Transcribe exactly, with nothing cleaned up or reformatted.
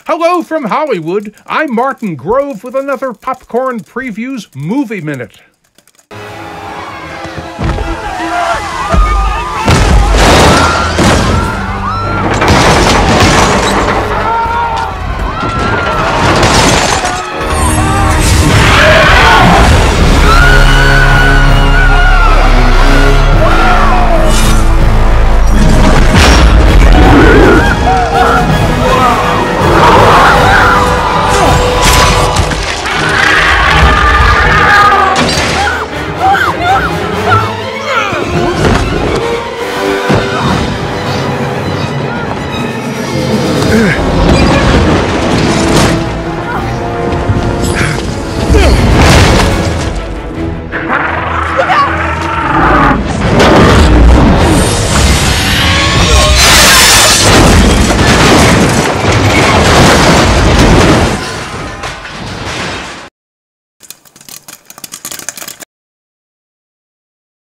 Hello from Hollywood. I'm Martin Grove with another Popcorn Previews Movie Minute. Ugh.